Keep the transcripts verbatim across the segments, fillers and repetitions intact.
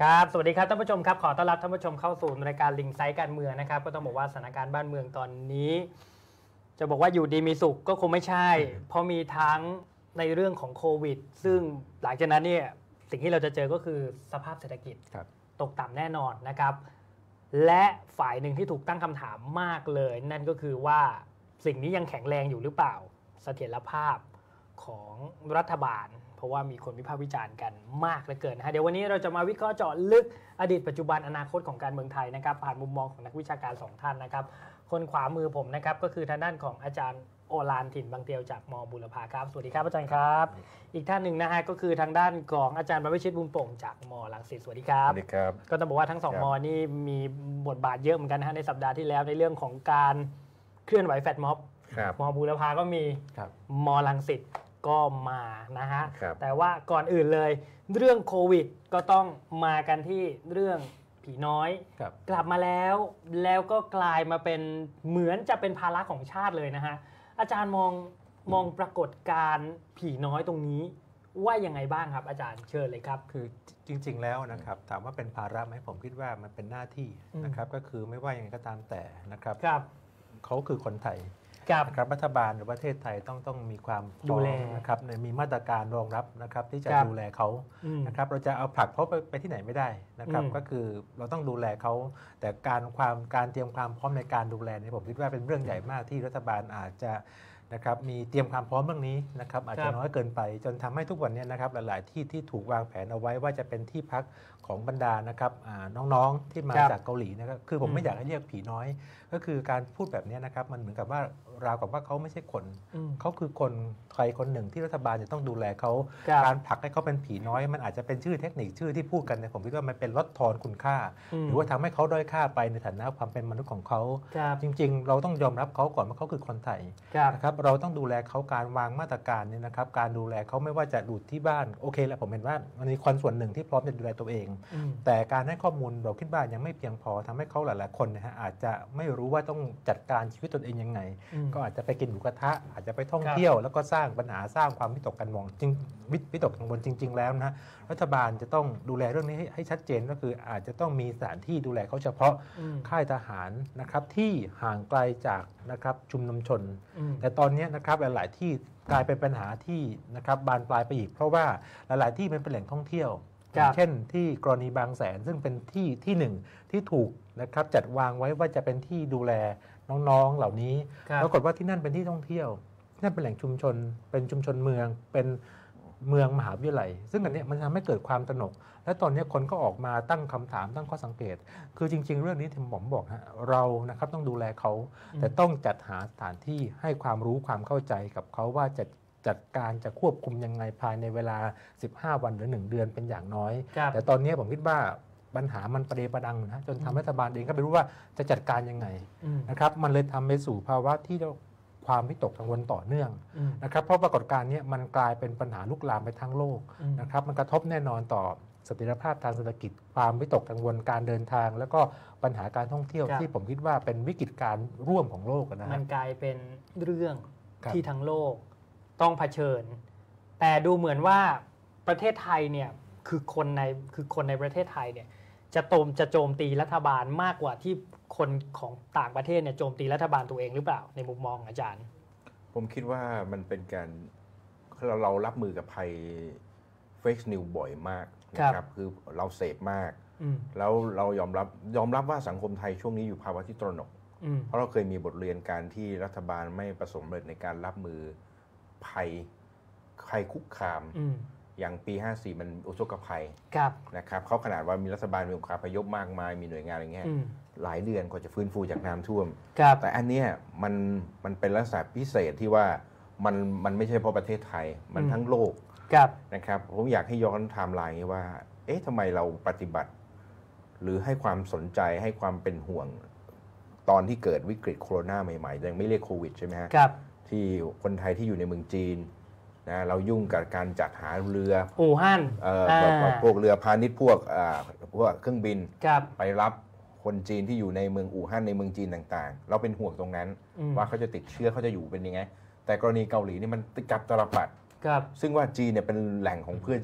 ครับสวัสดีครับท่านผู้ชมครับขอต้อนรับท่านผู้ชมเข้าสู่รายการลิงไซต์การเมืองนะครับก็ต้องบอกว่าสถานการณ์บ้านเมืองตอนนี้จะบอกว่าอยู่ดีมีสุขก็คงไม่ใช่เพราะมีทั้งในเรื่องของโควิดซึ่งหลังจากนั้นเนี่ยสิ่งที่เราจะเจอก็คือสภาพเศรษฐกิจตกต่ำแน่นอนนะครับและฝ่ายหนึ่งที่ถูกตั้งคำถามมากเลยนั่นก็คือว่าสิ่งนี้ยังแข็งแรงอยู่หรือเปล่าเสถียรภาพของรัฐบาลเพราะว่ามีคนวิพากษ์วิจารณ์กันมากเหลือเกินนะฮะเดี๋ยววันนี้เราจะมาวิเคราะห์เจาะลึกอดีตปัจจุบันอนาคตของการเมืองไทยนะครับผ่านมุมมองของนักวิชาการสองท่านนะครับคนขวามือผมนะครับก็คือทางด้านของอาจารย์โอฬารถิ่นบางเตียวจากม.บุรพาครับสวัสดีครับอาจารย์ครับอีกท่านหนึ่งนะฮะก็คือทางด้านของอาจารย์บรรพชิตบุญโป่งจากม.รังสิตสวัสดีครับสวัสดีครับก็ต้องบอกว่าทั้งสองม.นี่มีบทบาทเยอะเหมือนกันนะฮะในสัปดาห์ที่แล้วในเรื่องของการเคลื่อนไหวแฟลชม็อบม.บุรพาก็มีม.รังสิตก็มานะฮะแต่ว่าก่อนอื่นเลยเรื่องโควิดก็ต้องมากันที่เรื่องผีน้อยกลับมาแล้วแล้วก็กลายมาเป็นเหมือนจะเป็นภาระของชาติเลยนะฮะอาจารย์มองมองปรากฏการณ์ผีน้อยตรงนี้ว่ายังไงบ้างครับอาจารย์เชิญเลยครับคือจริงๆแล้วนะครับถามว่าเป็นภาระไหมผมคิดว่ามันเป็นหน้าที่นะครับก็คือไม่ว่ายังไงก็ตามแต่นะครับเขาคือคนไทยนะครับรัฐบาลหรือประเทศไทยต้องต้องมีความดูแลนะครับมีมาตรการรองรับนะครับที่จะดูแลเขานะครับเราจะเอาผลักเขาไปไปที่ไหนไม่ได้นะครับก็คือเราต้องดูแลเขาแต่การความการเตรียมความพร้อมในการดูแลเนี่ยผมคิดว่าเป็นเรื่องใหญ่มากที่รัฐบาลอาจจะนะครับมีเตรียมความพร้อมเรื่องนี้นะครับอาจจะน้อยเกินไปจนทำให้ทุกวันนี้นะครับหลายๆที่ที่ถูกวางแผนเอาไว้ว่าจะเป็นที่พักของบรรดานะครับน้องๆที่มาจากเกาหลีนะครับคือผมไม่อยากให้เรียกผีน้อยก็คือการพูดแบบนี้นะครับมันเหมือนกับว่าราวกับว่าเขาไม่ใช่คนเขาคือคนใครคนหนึ่งที่รัฐบาลจะต้องดูแลเขาการผลักให้เขาเป็นผีน้อยมันอาจจะเป็นชื่อเทคนิคชื่อที่พูดกันเนี่ยผมคิดว่ามันเป็นลดทอนคุณค่าหรือว่าทำให้เขาด้อยค่าไปในฐานะความเป็นมนุษย์ของเขาจริงๆเราต้องยอมรับเขาก่อนว่าเขาคือคนไทยนะครับเราต้องดูแลเขาการวางมาตรการเนี่ยนะครับการดูแลเขาไม่ว่าจะดูที่บ้านโอเคแล้วผมเห็นว่ามันมีคนส่วนหนึ่งที่พร้อมจะดูแลตัวเองแต่การให้ข้อมูลเราคิดว่ายังไม่เพียงพอทำให้เขาหลายๆคนนะฮะอาจจะไม่รู้ว่าต้องจัดการชีวิตตนเองยังไงก็อาจจะไปกินหมูกระทะอาจจะไปท่องเที่ยวแล้วก็สร้างปัญหาสร้างความวิตกกังวลจริงวิตกกังวลจริงๆแล้วนะรัฐบาลจะต้องดูแลเรื่องนี้ให้ชัดเจนก็คืออาจจะต้องมีสถานที่ดูแลเขาเฉพาะค่ายทหารนะครับที่ห่างไกลจากนะครับชุมนุมชนแต่ตอนนี้นะครับหลายๆที่กลายเป็นปัญหาที่นะครับบานปลายไปอีกเพราะว่าหลายๆที่มันเป็นแหล่งท่องเที่ยวเช่นที่กรณีบางแสนซึ่งเป็นที่ที่หนึ่งที่ถูกนะครับจัดวางไว้ว่าจะเป็นที่ดูแลน้องๆเหล่านี้ปรากฏว่าที่นั่นเป็นที่ท่องเที่ยวนั่นเป็นแหล่งชุมชนเป็นชุมชนเมืองเป็นเมืองมหาวิทยาลัยซึ่งอันนี้มันทำให้เกิดความตระหนกและตอนนี้คนก็ออกมาตั้งคำถามตั้งข้อสังเกตคือจริงๆเรื่องนี้ที่ผมบอกฮะเรานะครับต้องดูแลเขาแต่ต้องจัดหาสถานที่ให้ความรู้ความเข้าใจกับเขาว่าจะจัดการจะควบคุมยังไงภายในเวลาสิบห้าวันหรือหนึ่งเดือนเป็นอย่างน้อยแต่ตอนนี้ผมคิดว่าปัญหามันประเดประดังนะจนทำให้รัฐบาลเองก็ไม่รู้ว่าจะจัดการยังไงนะครับมันเลยทำไปสู่ภาวะที่ความวิตกกังวลต่อเนื่องนะครับเพราะปรากฏการณ์นี้มันกลายเป็นปัญหาลุกลามไปทั้งโลกนะครับมันกระทบแน่นอนต่อเสถียรภาพทางเศรษฐกิจความวิตกกังวลการเดินทางแล้วก็ปัญหาการท่องเที่ยวที่ผมคิดว่าเป็นวิกฤตการณ์ร่วมของโลกนะมันกลายเป็นเรื่องที่ทั้งโลกต้องเผชิญแต่ดูเหมือนว่าประเทศไทยเนี่ยคือคนในคือคนในประเทศไทยเนี่ยจะโจมจะโจมตีรัฐบาลมากกว่าที่คนของต่างประเทศเนี่ยโจมตีรัฐบาลตัวเองหรือเปล่าในมุมมองอาจารย์ผมคิดว่ามันเป็นการเราเรารับมือกับภัยเฟกนิวบ่อยมากนะครับคือเราเสพมากแล้วเรายอมรับยอมรับว่าสังคมไทยช่วงนี้อยู่ภาวะที่ตระหนกเพราะเราเคยมีบทเรียนการที่รัฐบาลไม่ประสบความสำเร็จในการรับมือภัยภัยคุกคามอย่างปีห้าสี่มันอุทกภัยนะครับเขาขนาดว่ามีรัฐบาลมีองค์การพยพมากมายมีหน่วยงานอะไรเงี้ยหลายเดือนกว่าจะฟื้นฟูจากน้ำท่วมแต่อันเนี้ยมันมันเป็นลักษณะพิเศษที่ว่ามันมันไม่ใช่เพราะประเทศไทยมันทั้งโลกนะครับผมอยากให้ย้อนไทม์ไลน์ว่าเอ๊ะทำไมเราปฏิบัติหรือให้ความสนใจให้ความเป็นห่วงตอนที่เกิดวิกฤตโควิดใหม่ๆยังไม่เรียกโควิดใช่ไหมฮะที่คนไทยที่อยู่ในเมืองจีนนะเรายุ่งกับการจัดหาเรืออู่ฮั่นเอ่อพวกเรือพาณิชย์พวกอ่าพวกเครื่องบินไปรับคนจีนที่อยู่ในเมืองอู่ฮั่นในเมืองจีนต่างๆเราเป็นห่วงตรงนั้นว่าเขาจะติดเชื้อเขาจะอยู่เป็นยังไงแต่กรณีเกาหลีนี่มันกับตลปัดซึ่งว่าจีนเนี่ยเป็นแหล่งของเพื่อ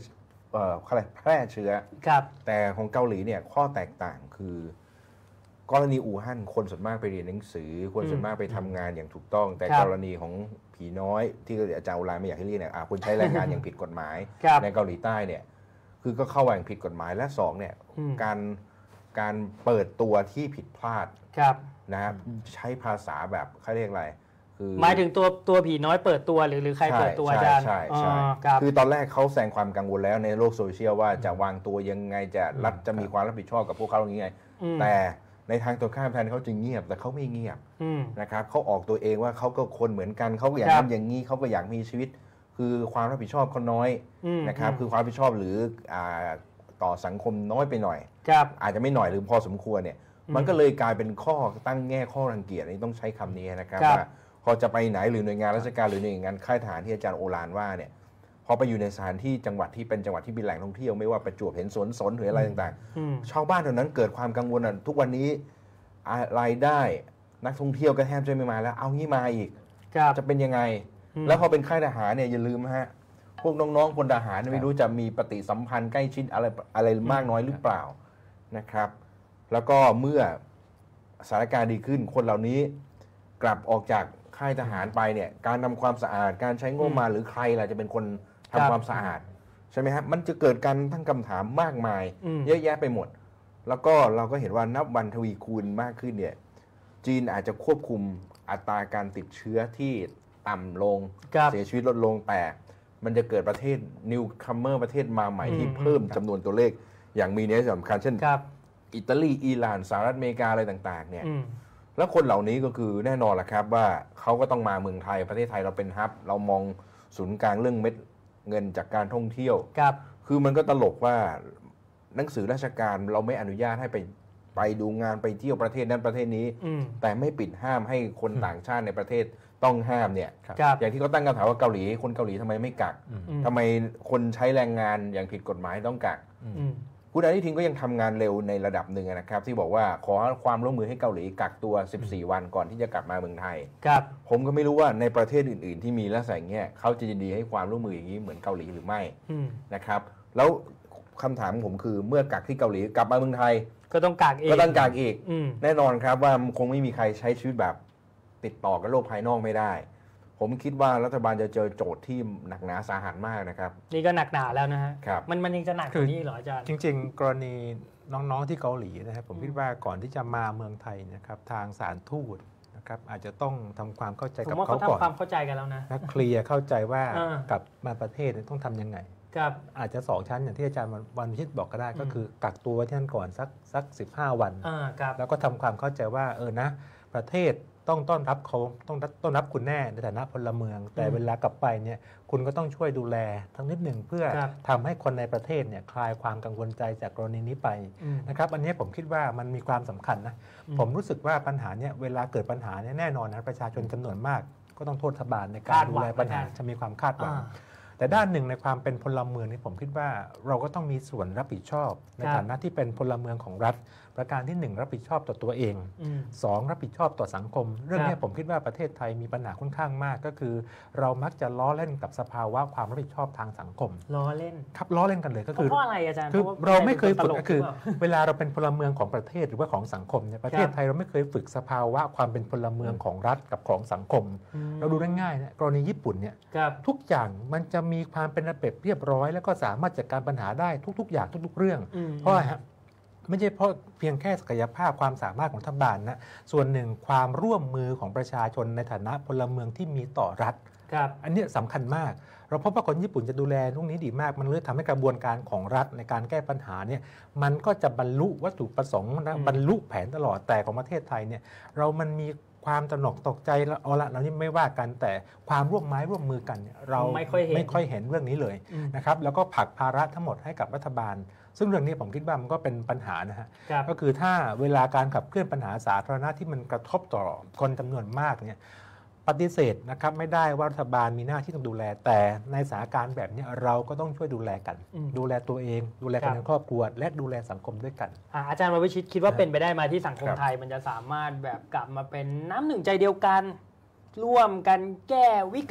เอ่ออะไรแพร่เชื้อครับแต่ของเกาหลีเนี่ยข้อแตกต่างคือกรณีอู่ฮั่นคนส่วนมากไปเรียนหนังสือคนส่วนมากไปทำงานอย่างถูกต้อง แต่กรณีของผีน้อยที่อาจารย์อุไรไม่อยากให้เรียกเนี่ยคนใช้แรงงานอย่างผิดกฎหมายในเกาหลีใต้เนี่ยคือก็เข้าอย่างผิดกฎหมายและสองเนี่ยการการเปิดตัวที่ผิดพลาดนะครับใช้ภาษาแบบเขาเรียกอะไรคือหมายถึงตัวตัวผีน้อยเปิดตัวหรือหรือใครเปิดตัวอาจารย์ใช่ใช่คือตอนแรกเขาแสดงความกังวลแล้วในโลกโซเชียลว่าจะวางตัวยังไงจะรัฐจะมีความรับผิดชอบกับพวกเขาอย่างไงแต่ในทางตรงข้ามแทนเขาจึงเงียบแต่เขาไม่เงียบนะครับเขาออกตัวเองว่าเขาก็คนเหมือนกันเขาก็อย่างนั้นอย่างนี้เขาก็อยากมีชีวิตคือความรับผิดชอบเขาน้อยนะครับคือความรับผิดชอบหรือต่อสังคมน้อยไปหน่อยอาจจะไม่หน่อยหรือพอสมควรเนี่ยมันก็เลยกลายเป็นข้อตั้งแง่ข้อรังเกียจนี่ต้องใช้คำนี้นะครับว่าพอจะไปไหนหรือหน่วยงานราชการหรือหน่วยงานค่ายทหารที่อาจารย์โอฬารว่าเนี่ยพอไปอยู่ในสถานที่จังหวัดที่เป็นจังหวัดที่มีแหล่งท่องเที่ยวไม่ว่าประจวบเห็นสวนสนหรืออะไรต่างๆชาวบ้านแถวนั้นเกิดความกังวลทุกวันนี้รายได้นักท่องเที่ยวก็แทบจะไม่มาแล้วเอางี้มาอีกจะเป็นยังไงแล้วพอเป็นค่ายทหารเนี่ยอย่าลืมฮะพวกน้องๆพลทหารไม่รู้จะมีปฏิสัมพันธ์ใกล้ชิดอะไรอะไรมากน้อยหรือเปล่านะครับแล้วก็เมื่อสถานการณ์ดีขึ้นคนเหล่านี้กลับออกจากค่ายทหารไปเนี่ยการทำความสะอาดการใช้งบมาหรือใครล่ะจะเป็นคนทำความสะอาดใช่ไหมครับมันจะเกิดการตั้งคำถามมากมายเยอะแยะไปหมดแล้วก็เราก็เห็นว่านับวันทวีคูณมากขึ้นเนี่ยจีนอาจจะควบคุมอัตราการติดเชื้อที่ต่ำลงเสียชีวิตลดลงแต่มันจะเกิดประเทศนิวคัมเมอร์ประเทศมาใหม่ที่เพิ่มจำนวนตัวเลขอย่างมีนัยสำคัญเช่นอิตาลีอิหร่านสหรัฐอเมริกาอะไรต่างๆเนี่ยแล้วคนเหล่านี้ก็คือแน่นอนแหละครับว่าเขาก็ต้องมาเมืองไทยประเทศไทยเราเป็นฮับเรามองศูนย์กลางเรื่องเม็ดเงินจากการท่องเที่ยวคือมันก็ตลกว่าหนังสือราชการเราไม่อนุญาตให้ไปไปดูงานไปเที่ยวประเทศนั้นประเทศนี้แต่ไม่ปิดห้ามให้คนต่างชาติในประเทศต้องห้ามเนี่ยอย่างที่เขาตั้งคำถามว่าเกาหลีคนเกาหลีทำไมไม่กักทำไมคนใช้แรงงานอย่างผิดกฎหมายต้องกักคุณอนุทินก็ยังทำงานเร็วในระดับหนึ่งนะครับที่บอกว่าขอความร่วมมือให้เกาหลีกักตัวสิบสี่วันก่อนที่จะกลับมาเมืองไทยผมก็ไม่รู้ว่าในประเทศอื่นๆที่มีลักษณะอย่างเงี้ยเขาจะยินดีให้ความร่วมมืออย่างนี้เหมือนเกาหลีหรือไม่นะครับแล้วคำถามของผมคือเมื่อกักที่เกาหลีกลับมาเมืองไทยก็ต้องกักอีกก็ต้องกักอีกแน่นอนครับว่าคงไม่มีใครใช้ชีวิตแบบติดต่อกับโลกภายนอกไม่ได้ผมคิดว่ารัฐบาลจะเจอโจทย์ที่หนักหนาสาหัสมากนะครับนี่ก็หนักหนาแล้วนะฮะครับมันมันยังจะหนักกว่านี้เหรออาจารย์จริงๆกรณีน้องๆที่เกาหลีนะครับผมคิดว่าก่อนที่จะมาเมืองไทยนะครับทางสถานทูตนะครับอาจจะต้องทำความเข้าใจกับเขาก่อนทำความเข้าใจกันแล้วนะเคลียร์เข้าใจว่ากลับมาประเทศต้องทำยังไงอาจจะสองชั้นอย่างที่อาจารย์วันวิชิตบอกก็ได้ก็คือกักตัวไว้ที่นั่นก่อนสักสักสิบห้าวันแล้วก็ทำความเข้าใจว่าเออนะประเทศต้องต้อนรับเขาต้องต้อนรับคุณแน่ในฐานะพลเมืองแต่เวลากลับไปเนี่ยคุณก็ต้องช่วยดูแลทั้งนิดหนึ่งเพื่อทำให้คนในประเทศเนี่ยคลายความกังวลใจจากกรณีนี้ไปนะครับอันนี้ผมคิดว่ามันมีความสำคัญนะผมรู้สึกว่าปัญหาเนี่ยเวลาเกิดปัญหาเนี่ยแน่นอนนะประชาชนจำนวนมากก็ต้องโทษรัฐบาลในการดูแลปัญหาจะมีความคาดหวังแต่ด้านหนึ่งในความเป็นพลเมืองนี่ผมคิดว่าเราก็ต้องมีส่วนรับผิดชอบในฐานะที่เป็นพลเมืองของรัฐประการที่หนึ่งรับผิดชอบต่อตัวเองสองรับผิดชอบต่อสังคมเรื่องนี้ผมคิดว่าประเทศไทยมีปัญหาค่อนข้างมากก็คือเรามักจะล้อเล่นกับสภาวะความรับผิดชอบทางสังคมล้อเล่นครับล้อเล่นกันเลยก็คือเพราะอะไรอาจารย์คือเราไม่เคยฝึกก็คือเวลาเราเป็นพลเมืองของประเทศหรือว่าของสังคมเนี่ยประเทศไทยเราไม่เคยฝึกสภาวะความเป็นพลเมืองของรัฐกับของสังคมเราดูได้ง่ายนะกรณีญี่ปุ่นเนี่ยทุกอย่างมันจะมีความเป็นระเบียบเรียบร้อยแล้วก็สามารถจัดการปัญหาได้ทุกๆอย่างทุกๆเรื่องเพราะอะไรฮะไม่ใช่เพราะเพียงแค่ศักยภาพความสามารถของรัฐบาลนะส่วนหนึ่งความร่วมมือของประชาชนในฐานะพลเมืองที่มีต่อรัฐอันนี้สำคัญมากเราพบว่าคนญี่ปุ่นจะดูแลตรงนี้ดีมากมันเลยทำให้กระบวนการของรัฐในการแก้ปัญหาเนี่ยมันก็จะบรรลุวัตถุประสงค์นะบรรลุแผนตลอดแต่ของประเทศไทยเนี่ยเรามันมีความตระหนกตกใจแล้วเอาละเรานี่ไม่ว่ากันแต่ความร่วมไม้ร่วมมือกันเราไม่ค่อยเห็นไม่ค่อยเห็นเรื่องนี้เลยนะครับแล้วก็ผลักภาระทั้งหมดให้กับรัฐบาลซึ่งเรื่องนี้ผมคิดว่ามันก็เป็นปัญหานะฮะก็คือถ้าเวลาการขับเคลื่อนปัญหาสาธารณะที่มันกระทบต่อคนจำนวนมากเนี่ยปฏิเสธนะครับไม่ได้ว่ารัฐบาลมีหน้าที่ต้องดูแลแต่ในสถานการณ์แบบนี้เราก็ต้องช่วยดูแลกันดูแลตัวเองดูแลกันในครอบครัวและดูแลสังคมด้วยกันอาจารย์ววิชิตคิดว่าเป็นไปได้ไหมที่สังคมไทยมันจะสามารถแบบกลับมาเป็นน้ำหนึ่งใจเดียวกันร่วมกันแก้วิกฤต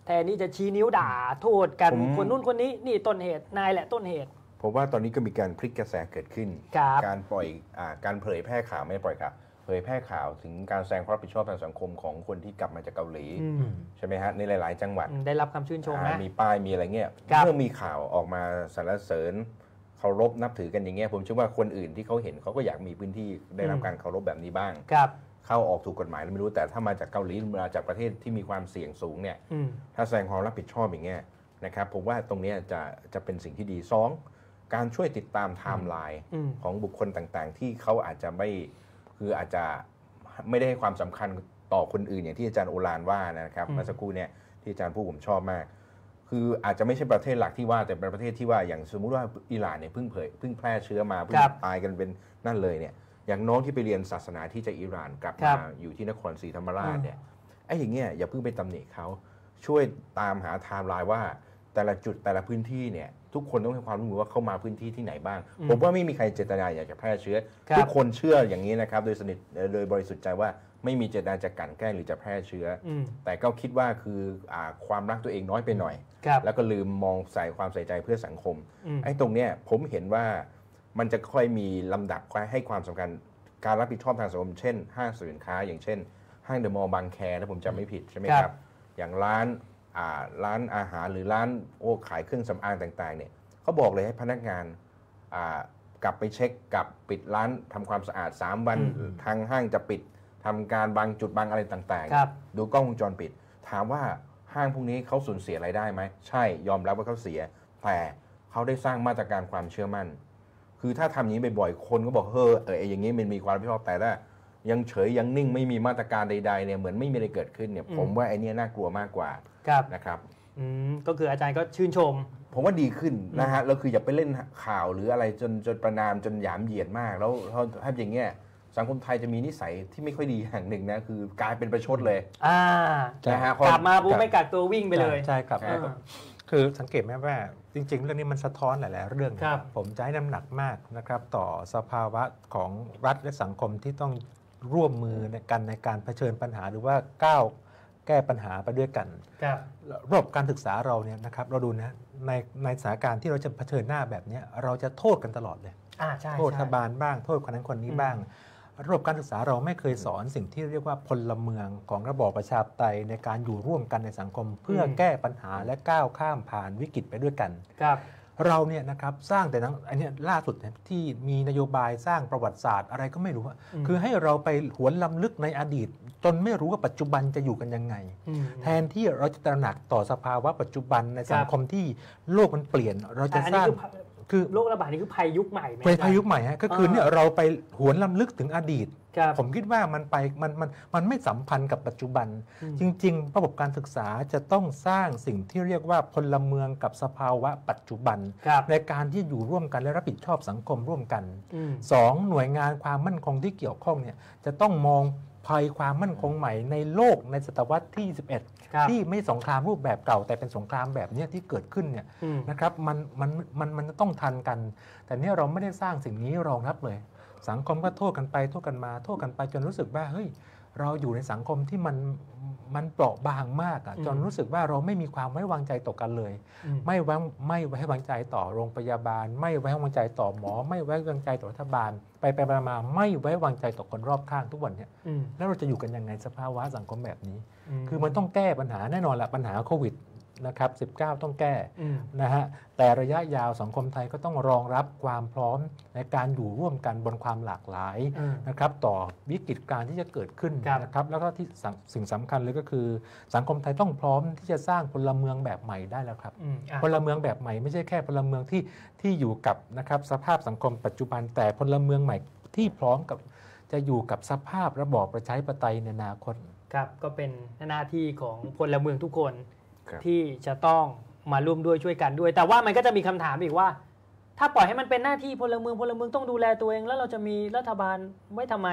แทนที่จะชี้นิ้วด่าโทษกันคนนู้นคนนี้นี่ต้นเหตุนายแหละต้นเหตุผมว่าตอนนี้ก็มีการพลิกกระแสเกิดขึ้นการปล่อยอ่าการเผยแพร่ข่าวไม่ปล่อยข่าวเผยแพร่ข่าวถึงการแสดงความรับผิดชอบทางสังคมของคนที่กลับมาจากเกาหลีใช่ไหมฮะในหลายๆจังหวัดได้รับคำชื่นชมนะมีป้ายมีอะไรเงี้ยเมื่อมีข่าวออกมาสรรเสริญเคารพนับถือกันอย่างเงี้ยผมเชื่อว่าคนอื่นที่เขาเห็นเขาก็อยากมีพื้นที่ได้รับการเคารพแบบนี้บ้างเข้าออกถูกกฎหมายไม่รู้แต่ถ้ามาจากเกาหลีมาจากประเทศที่มีความเสี่ยงสูงเนี่ยถ้าแสดงความรับผิดชอบอย่างเงี้ยนะครับผมว่าตรงนี้จะจะเป็นสิ่งที่ดีสองการช่วยติดตามไทม์ไลน์ของบุคคลต่างๆที่เขาอาจจะไม่คืออาจจะไม่ได้ให้ความสำคัญต่อคนอื่นอย่างที่อาจารย์โอฬารว่านะครับเมื่อสักครู่เนี่ยที่อาจารย์ผู้ผมชอบมากคืออาจจะไม่ใช่ประเทศหลักที่ว่าแต่เป็นประเทศที่ว่าอย่างสมมุติว่าอิหร่านเนี่ยเพิ่งเผยเพิ่งแพร่เชื้อมาเพิ่งตายกันเป็นนั่นเลยเนี่ยอย่างน้องที่ไปเรียนศาสนาที่จากอิหร่านกลับมาอยู่ที่นครศรีธรรมราชเนี่ยไอ้อย่างเงี้ยอย่าเพิ่งไปตำหนิเขาช่วยตามหาไทม์ไลน์ว่าแต่ละจุดแต่ละพื้นที่เนี่ยทุกคนต้องให้ความรู้ว่าเข้ามาพื้นที่ที่ไหนบ้างผมว่าไม่มีใครเจตนาอยากจะแพร่เชื้อทุกคนเชื่ออย่างนี้นะครับโดยสนิทโดยบริสุทธิ์ใจว่าไม่มีเจตนาจะกลั่นแกล้งหรือจะแพร่เชื้อแต่ก็คิดว่าคือความรักตัวเองน้อยไปหน่อยแล้วก็ลืมมองใส่ความใส่ใจเพื่อสังคมไอ้ตรงเนี้ยผมเห็นว่ามันจะค่อยมีลำดับให้ความสำคัญการรับผิดชอบทางสังคมเช่นห้างสินค้าอย่างเช่นห้างเดอะมอลล์บางแคถ้าผมจำไม่ผิดใช่ไหมครับอย่างร้านร้านอาหารหรือร้านโอ้ขายเครื่องสำอางต่างๆเนี่ยเขาบอกเลยให้พนักงานกลับไปเช็คกับปิดร้านทำความสะอาดสามวันทางห้างจะปิดทำการบางจุดบางอะไรต่างๆดูกล้องวงจรปิดถามว่าห้างพวกนี้เขาสูญเสียรายได้ไหมใช่ยอมรับว่าเขาเสียแต่เขาได้สร้างมาตรการความเชื่อมั่นคือถ้าทำอย่างนี้บ่อยๆคนก็บอกเฮ้อเอออย่างนี้มันมีความรับผิดชอบแต่ถ้ายังเฉยยังนิ่งไม่มีมาตรการใดๆเนี่ยเหมือนไม่มีอะไรเกิดขึ้นเนี่ยผมว่าไอ้นี่น่ากลัวมากกว่านะครับก็คืออาจารย์ก็ชื่นชมผมว่าดีขึ้นนะฮะแล้วคืออย่าไปเล่นข่าวหรืออะไรจนจนประนามจนหยามเหยียดมากแล้วเขาถ้าอย่างเงี้ยสังคมไทยจะมีนิสัยที่ไม่ค่อยดีอย่างหนึ่งนะคือกลายเป็นประชดเลยอ่านะฮะกลับมาปุ๊บไม่กักตัววิ่งไปเลยใช่ครับคือสังเกตไหมว่าจริงๆเรื่องนี้มันสะท้อนหลายๆเรื่องผมจะให้น้ำหนักมากนะครับต่อสภาวะของรัฐและสังคมที่ต้องร่วมมือในกันในการเผชิญปัญหาหรือว่าก้าวแก้ปัญหาไปด้วยกันระบบการศึกษาเราเนี่ยนะครับเราดูนะในในสถานการณ์ที่เราจะเผชิญหน้าแบบนี้เราจะโทษกันตลอดเลยโทษรัฐบาลบ้างโทษคนนั้นคนนี้บ้างระบบการศึกษาเราไม่เคยสอนสิ่งที่เรียกว่าพลเมืองของระบอบประชาธิปไตยในการอยู่ร่วมกันในสังคมเพื่อแก้ปัญหาและก้าวข้ามผ่านวิกฤตไปด้วยกันเราเนี่ยนะครับสร้างแต่นั้นอันนี้ล่าสุดที่มีนโยบายสร้างประวัติศาสตร์อะไรก็ไม่รู้คือให้เราไปหวนล้ำลึกในอดีตจนไม่รู้ว่าปัจจุบันจะอยู่กันยังไงแทนที่เราจะตระหนักต่อสภาวะปัจจุบันในสังคมที่โลกมันเปลี่ยนเราจะสร้างคือโรคระบาดนี่คือภัยยุคใหม่ไหมเป็นภัยยุคใหม่ฮะก็คือเนี่ยเราไปหวนล้ำลึกถึงอดีตผมคิดว่ามันไปมันมันมันไม่สัมพันธ์กับปัจจุบันจริงๆระบบการศึกษาจะต้องสร้างสิ่งที่เรียกว่าพลเมืองกับสภาวะปัจจุบันในการที่อยู่ร่วมกันและรับผิดชอบสังคมร่วมกันสองหน่วยงานความมั่นคงที่เกี่ยวข้องเนี่ยจะต้องมองภัยความมั่นคงใหม่ในโลกในศตวรรษที่ยี่สิบเอ็ดที่ไม่สงครามรูปแบบเก่าแต่เป็นสงครามแบบนี้ที่เกิดขึ้นเนี่ยนะครับมันมันมันมันจะต้องทันกันแต่เนี่ยเราไม่ได้สร้างสิ่งนี้รองรับเลยสังคมก็โทษกันไปโทษกันมาโทษกันไปจนรู้สึกว่าเฮ้ยเราอยู่ในสังคมที่มันมันเปราะบางมากอ่ะจนรู้สึกว่าเราไม่มีความไว้วางใจต่อกันเลยไม่ไว้ไม่ไว้วางใจต่อโรงพยาบาลไม่ไว้วางใจต่อหมอไม่ไว้วางใจต่อรัฐบาลไปไปมาไม่ไว้วางใจต่อคนรอบข้างทุกวันเนี่ยแล้วเราจะอยู่กันยังไงสภาวะสังคมแบบนี้คือมันต้องแก้ปัญหาแน่นอนแหละปัญหาโควิดนะครับสิบเก้าต้องแก้นะฮะแต่ระยะยาวสังคมไทยก็ต้องรองรับความพร้อมในการอยู่ร่วมกันบนความหลากหลายนะครับต่อวิกฤตการณ์ที่จะเกิดขึ้นนะครับแล้วก็ที่สิ่งสำคัญเลยก็คือสังคมไทยต้องพร้อมที่จะสร้างพลเมืองแบบใหม่ได้แล้วครับพลเมืองแบบใหม่ไม่ใช่แค่พลเมืองที่ที่อยู่กับนะครับสภาพสังคมปัจจุบันแต่พลเมืองใหม่ที่พร้อมกับจะอยู่กับสภาพระบอบประชาธิปไตยในอนาคตครับก็เป็นหน้าที่ของพลเมืองทุกคนที่จะต้องมาร่วมด้วยช่วยกันด้วยแต่ว่ามันก็จะมีคำถามอีกว่าถ้าปล่อยให้มันเป็นหน้าที่พลเมืองพลเมืองต้องดูแลตัวเองแล้วเราจะมีรัฐบาลไว้ทำไม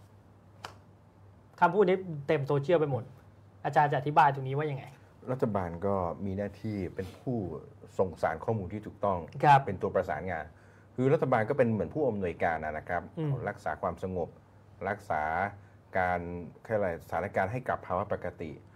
คำพูดนี้เต็มโซเชียลไปหมดอาจารย์จะอธิบายตรงนี้ว่ายังไงรัฐบาลก็มีหน้าที่เป็นผู้ส่งสารข้อมูลที่ถูกต้องเป็นตัวประสานงานคือรัฐบาลก็เป็นเหมือนผู้อำนวยการนะครับรักษาความสงบรักษาการแค่อะไรสถานการณ์ให้กลับภาวะปกติค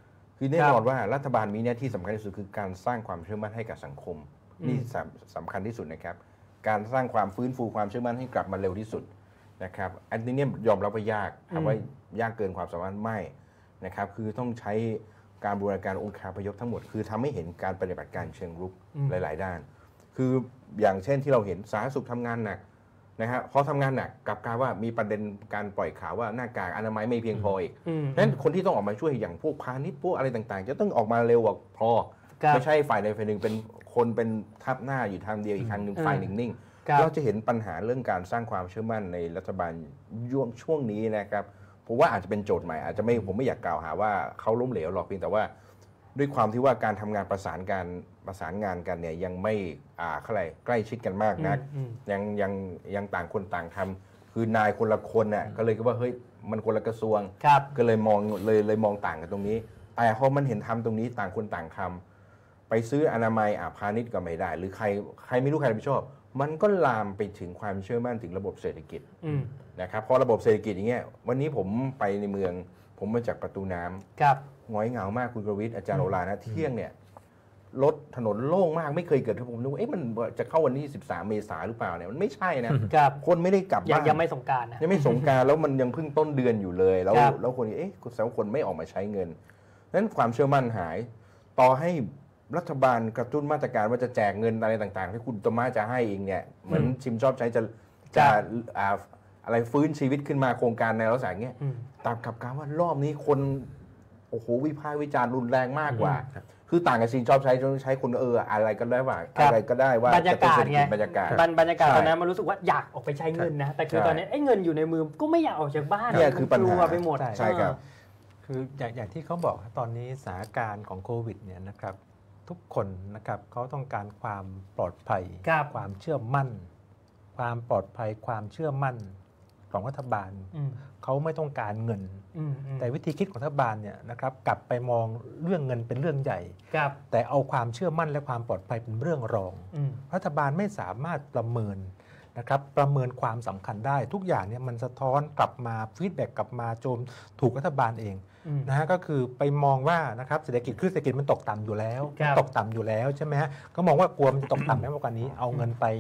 คือแน่นอนว่ารัฐบาลมีหน้าที่สำคัญที่สุดคือการสร้างความเชื่อมั่นให้กับสังคมนี่สำคัญที่สุดนะครับการสร้างความฟื้นฟูความเชื่อมั่นให้กลับมาเร็วที่สุดนะครับอันนี้เนี่ยยอมรับว่ายากถามว่ายากเกินความสามารถไม่นะครับคือต้องใช้การบูรณาการองค์คาพยพทั้งหมดคือทำให้เห็นการปฏิบัติการเชิงรุกหลายๆด้านคืออย่างเช่นที่เราเห็นสาธารณสุขทำงานหนักนะฮะพอทำงานหนักกลับกลายว่ามีประเด็นการปล่อยข่าวว่าหน้ากากอนามัยไม่เพียงพออีกเพราะฉะนั้นคนที่ต้องออกมาช่วยอย่างพวกพาณิชย์พวกอะไรต่างๆจะต้องออกมาเร็วกว่าพอไม่ใช่ฝ่ายใดฝ่ายหนึ่งเป็นคนเป็นทับหน้าอยู่ทางเดียวอีกทางหนึ่งฝ่ายหนึ่งนิ่งเราจะเห็นปัญหาเรื่องการสร้างความเชื่อมั่นในรัฐบาลช่วงนี้นะครับผมว่าอาจจะเป็นโจทย์ใหม่อาจจะไม่ผมไม่อยากกล่าวหาว่าเขาล้มเหลวหรอกเพียงแต่ว่าด้วยความที่ว่าการทำงานประสานการประสานงานกันเนี่ยยังไม่อ่าอะไรใกล้ชิดกันมากนักยังยังยังต่างคนต่างทำคือนายคนละคนน่ะก็เลยคิดว่าเฮ้ยมันคนละกระทรวงก็เลยมองเลยเลยมองต่างกันตรงนี้แต่พอมันเห็นทำตรงนี้ต่างคนต่างทำไปซื้ออนามัยอ่ะพาณิชย์ก็ไม่ได้หรือใครใครไม่รู้ใครรับผิดชอบมันก็ลามไปถึงความเชื่อมั่นถึงระบบเศรษฐกิจนะครับพอระบบเศรษฐกิจอย่างเงี้ยวันนี้ผมไปในเมืองผมมาจากประตูน้ำครับหงอยเหงามากคุณกรวิทย์อาจารย์โอฬารนะเที่ยงเนี่ยรถถนนโล่งมากไม่เคยเกิดผมนึกว่าเอ๊ะมันจะเข้าวันที่สิบสามเมษายนหรือเปล่าเนี่ยมันไม่ใช่นะคนไม่ได้กลับบ้านยังไม่สงกรานต์นะยังไม่สงกรานต์แล้วมันยังเพิ่งต้นเดือนอยู่เลยแล้วแล้วคนเอ๊ะแสดงว่าคนไม่ออกมาใช้เงินนั้นความเชื่อมั่นหายต่อให้รัฐบาลกระตุ้นมาตรการว่าจะแจกเงินอะไรต่างๆที่คุณตมาจะให้เองเนี่ยเหมือนชิมชอบใช้จะจะอะไรฟื้นชีวิตขึ้นมาโครงการในลักษณะเงี้ยตามกับการว่ารอบนี้คนโอ้โหวิพากษ์วิจารณ์รุนแรงมากกว่าคือต่างกับชิมชอบใช้ใช้คนเอออะไรก็ได้ว่าอะไรก็ได้ว่าบรรยากาศไงบรรยากาศบรรยากาศตอนนั้นมันรู้สึกว่าอยากออกไปใช้เงินนะแต่คือตอนนี้ไอ้เงินอยู่ในมือก็ไม่อยากออกจากบ้านนี่คือปัญหาไปหมดใช่ครับคืออย่างอย่างที่เขาบอกตอนนี้สถานการณ์ของโควิดเนี่ยนะครับทุกคนนะครับเขาต้องการความปลอดภัยความเชื่อมั่นความปลอดภัยความเชื่อมั่นของรัฐบาลเขาไม่ต้องการเงินแต่วิธีคิดของรัฐบาลเนี่ยนะครับกลับไปมองเรื่องเงินเป็นเรื่องใหญ่แต่เอาความเชื่อมั่นและความปลอดภัยเป็นเรื่องรองรัฐบาลไม่สามารถประเมินนะครับประเมินความสำคัญได้ทุกอย่างเนี่ยมันสะท้อนกลับมาฟีดแบ็กกลับมาโจมถูกรัฐบาลเองนะฮะก็คือไปมองว่านะครับเศรษฐกิจคือเศรษฐกิจมันตกต่ำอยู่แล้วตกต่ำอยู่แล้วใช่ไหมฮะก็มองว่ากลัวมันจะตกต่ำแม้กว่านี้เอาเงินไป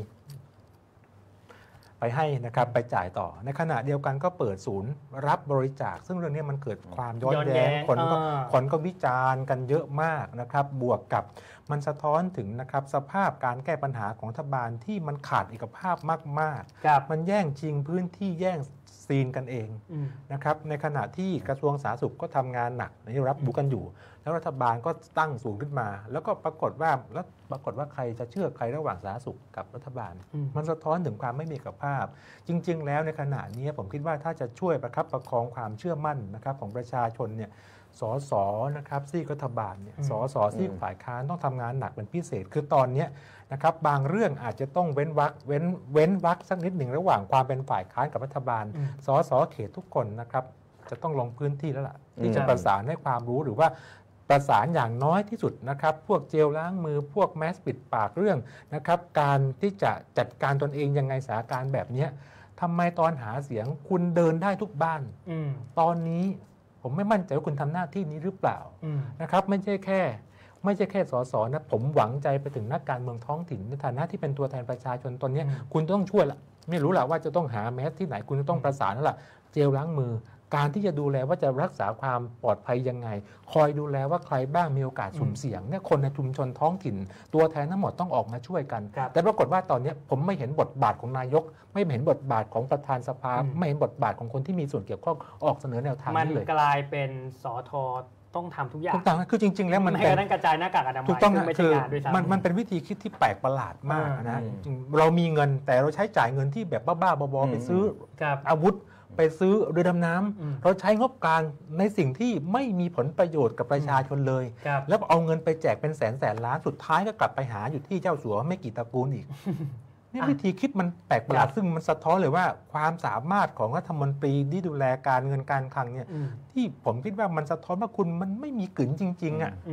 ไปให้นะครับไปจ่ายต่อในขณะเดียวกันก็เปิดศูนย์รับบริจาคซึ่งเรื่องนี้มันเกิดความย้อนแย้งคนก็คนก็วิจารณ์กันเยอะมากนะครับบวกกับมันสะท้อนถึงนะครับสภาพการแก้ปัญหาของรัฐบาลที่มันขาดเอกภาพมากๆมันแย่งชิงพื้นที่แย่งซีนกันเองนะครับในขณะที่กระทรวงสาธารณสุขก็ทำงานหนักนี่รับรู้กันอยู่แล้วรัฐบาลก็ตั้งสูงขึ้นมาแล้วก็ปรากฏว่าแล้วปรากฏว่าใครจะเชื่อใครระหว่างสาธารณสุขกับรัฐบาลมันสะท้อนถึงความไม่มีเอกภาพจริงๆแล้วในขณะนี้ผมคิดว่าถ้าจะช่วยประคับประคองความเชื่อมั่นนะครับของประชาชนเนี่ยสสนะครับซีกรัฐบาลเนี่ยสสซีกฝ่ายค้านต้องทำงานหนักเป็นพิเศษคือตอนนี้นะครับบางเรื่องอาจจะต้องเว้นวรรคเว้นเว้นวรรคสักนิดหนึ่งระหว่างความเป็นฝ่ายค้านกับรัฐบาลสสเขตทุกคนนะครับจะต้องลงพื้นที่แล้วล่ะที่จะประสานให้ความรู้หรือว่าประสานอย่างน้อยที่สุดนะครับพวกเจลล้างมือพวกแมสปิดปากเรื่องนะครับการที่จะจัดการตนเองยังไงสถานการณ์แบบนี้ทำไมตอนหาเสียงคุณเดินได้ทุกบ้านตอนนี้ผมไม่มั่นใจว่าคุณทำหน้าที่นี้หรือเปล่านะครับไม่ใช่แค่ไม่ใช่แค่สสนะผมหวังใจไปถึงนักการเมืองท้องถิ่นในฐานะที่เป็นตัวแทนประชาชนตอนนี้คุณต้องช่วยละไม่รู้แหละว่าจะต้องหาแมสที่ไหนคุณต้องประสานแล้วล่ะเจลล้างมือการที่จะดูแลว่าจะรักษาความปลอดภัยยังไงคอยดูแลว่าใครบ้างมีโอกาสสุ่มเสี่ยงเนี่ยคนในชุมชนท้องถิ่นตัวแทนทั้งหมดต้องออกมาช่วยกันแต่ปรากฏว่าตอนนี้ผมไม่เห็นบทบาทของนายกไม่เห็นบทบาทของประธานสภาไม่เห็นบทบาทของคนที่มีส่วนเกี่ยวข้องออกเสนอแนวทางนี้เลยมันกลายเป็นสทต้องทำทุกอย่างทุกอย่างคือจริงๆแล้วมันเป็นกระจายหน้ากากอนามัยถูกต้องคือมันมันเป็นวิธีคิดที่แปลกประหลาดมากนะเรามีเงินแต่เราใช้จ่ายเงินที่แบบบ้าๆบอๆไปซื้ออาวุธไปซื้อเรือดำน้ำเราใช้งบกลางในสิ่งที่ไม่มีผลประโยชน์กับประชาชนเลยแล้วเอาเงินไปแจกเป็นแสนแสนล้านสุดท้ายก็กลับไปหาอยู่ที่เจ้าสัวไม่กี่ตระกูลอีกนี่วิธีคิดมันแปลกประหลาดซึ่งมันสะท้อนเลยว่าความสามารถของรัฐมนตรีที่ดูแลการเงินการคลังเนี่ยที่ผมคิดว่ามันสะท้อนว่าคุณมันไม่มีกึ๋นจริงๆอ่ะ